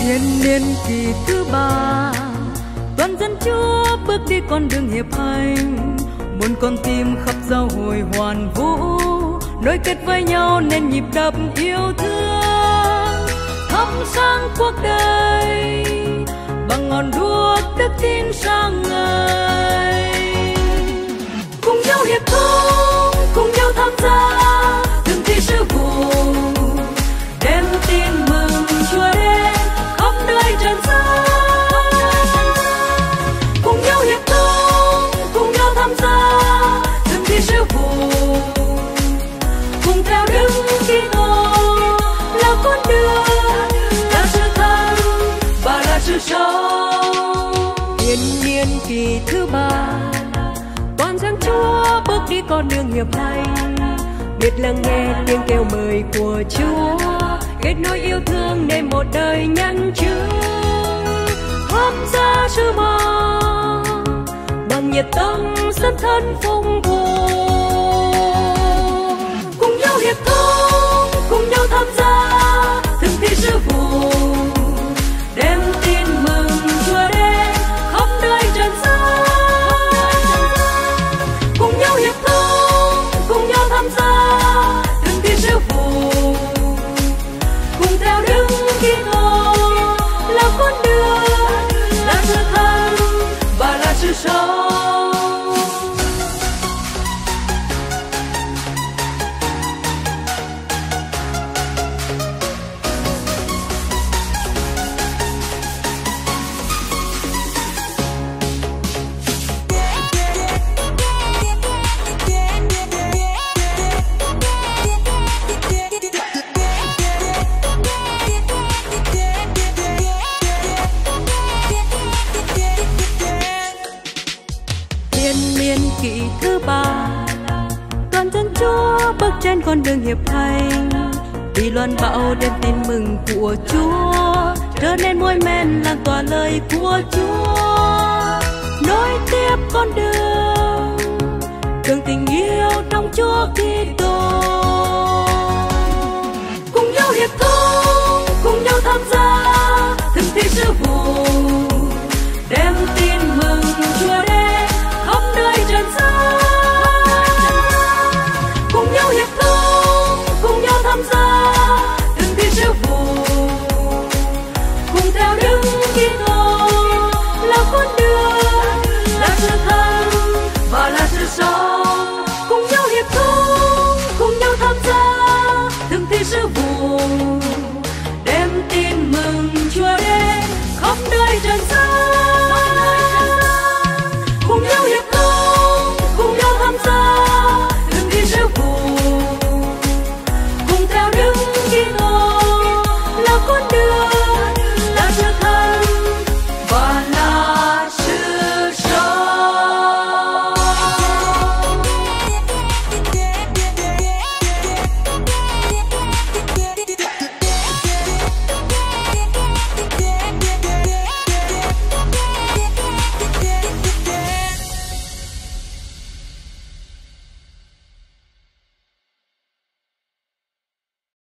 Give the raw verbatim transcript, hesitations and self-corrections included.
Thiên niên kỳ thứ ba, toàn dân Chúa bước đi con đường hiệp hành, muôn con tim khắp giao hội hoàn vũ, nối kết với nhau nên nhịp đập yêu thương, thắp sáng cuộc đời bằng ngọn đuốc đức tin sáng ngời. Cùng nhau hiệp thông, cùng nhau tham gia từng thi sứ vụ, đem tin mừng Chúa đến khắp nơi trần gian. Cùng nhau hiệp thông, cùng nhau tham gia từng thi sứ vụ, cùng theo Đức Kitô là con đường, là sự thắng và là sự sống. Thiên niên kỳ thứ ba, toàn dân Chúa bước đi con đường hiệp hành, biết lắng nghe tiếng kêu mời của Chúa, kết nối yêu thương nên một đời nhân chứng, tham gia sứ mạng bằng nhiệt tâm dấn thân phụng vụ. Cùng nhau hiệp thông, cùng nhau tham gia từng thi sứ vụ, đem tin mừng Chúa đến khắp nơi trần gian. Cùng nhau hiệp thông, cùng nhau tham gia từng thi sứ vụ, cùng theo Đức Kitô là con đường, là sự thắng và là sự sống. Kỳ thứ ba, toàn dân Chúa bước trên con đường hiệp thành, vì loan bão đem tin mừng của Chúa, trở nên môi men lan tỏa lời của Chúa, nối tiếp con đường đường tình yêu trong Chúa Kitô. Cùng nhau hiệp thông,